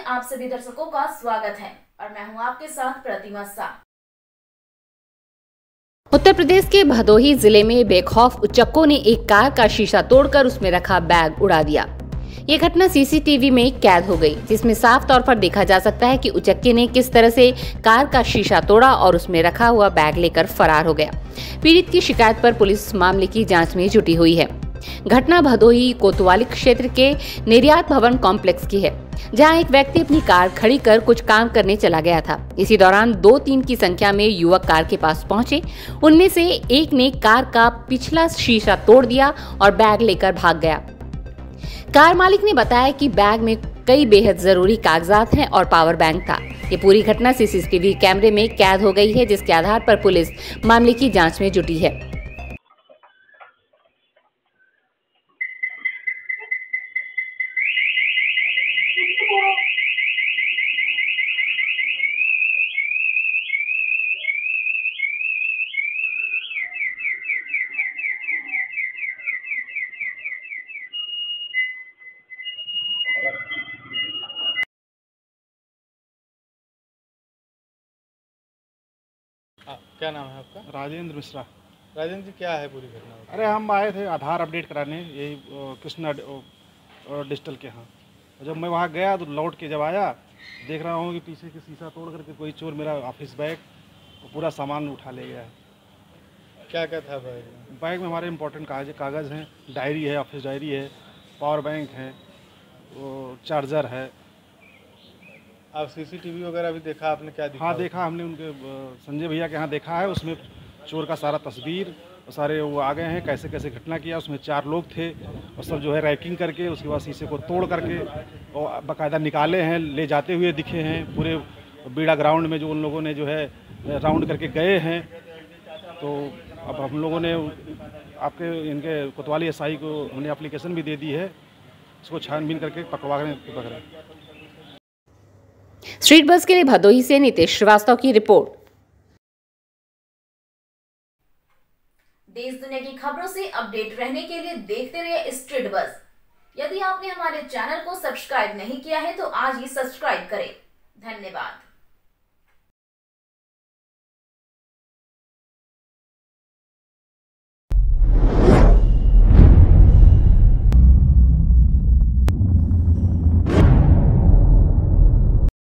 आप सभी दर्शकों का स्वागत है और मैं हूं आपके साथ प्रतिमा शाह। उत्तर प्रदेश के भदोही जिले में बेखौफ उचक्कों ने एक कार का शीशा तोड़कर उसमें रखा बैग उड़ा दिया। ये घटना सीसीटीवी में कैद हो गई, जिसमें साफ तौर पर देखा जा सकता है कि उचक्के ने किस तरह से कार का शीशा तोड़ा और उसमें रखा हुआ बैग लेकर फरार हो गया। पीड़ित की शिकायत पर पुलिस मामले की जांच में जुटी हुई है। घटना भदोही कोतवाली क्षेत्र के निर्यात भवन कॉम्प्लेक्स की है, जहां एक व्यक्ति अपनी कार खड़ी कर कुछ काम करने चला गया था। इसी दौरान 2-3 की संख्या में युवक कार के पास पहुंचे। उनमें से एक ने कार का पिछला शीशा तोड़ दिया और बैग लेकर भाग गया। कार मालिक ने बताया कि बैग में कई बेहद जरूरी कागजात हैं और पावर बैंक था। ये पूरी घटना सीसीटीवी कैमरे में कैद हो गई है, जिसके आधार पर पुलिस मामले की जांच में जुटी है। क्या नाम है आपका? राजेंद्र मिश्रा। राजेंद्र जी, क्या है पूरी घटना? अरे हम आए थे आधार अपडेट कराने, यही कृष्णा डिजिटल के यहाँ। जब मैं वहाँ गया तो लौट के जब आया, देख रहा हूँ कि पीछे के शीशा तोड़ करके कोई चोर मेरा ऑफिस बैग और पूरा सामान उठा ले गया है। क्या क्या था बैग में? बैग में हमारे इम्पोर्टेंट कागज़ हैं, डायरी है, ऑफिस डायरी है, पावर बैंक है, वो चार्जर है। आप सीसीटीवी वगैरह भी देखा आपने? क्या दिखा? हाँ देखा हमने, उनके संजय भैया के यहाँ देखा है। उसमें चोर का सारा तस्वीर और सारे वो आ गए हैं, कैसे कैसे घटना किया। उसमें 4 लोग थे और सब जो है रैकिंग करके उसके बाद शीशे को तोड़ करके और बाकायदा निकाले हैं, ले जाते हुए दिखे हैं। पूरे बीड़ा ग्राउंड में जो उन लोगों ने जो है राउंड करके गए हैं। तो अब हम लोगों ने आपके इनके कोतवाली एसआई को हमने एप्लीकेशन भी दे दी है, इसको छानबीन करके पकड़े। स्ट्रीट बस के लिए भदोही से नितेश श्रीवास्तव की रिपोर्ट। देश दुनिया की खबरों से अपडेट रहने के लिए देखते रहिए स्ट्रीट बस। यदि आपने हमारे चैनल को सब्सक्राइब नहीं किया है तो आज ही सब्सक्राइब करें। धन्यवाद।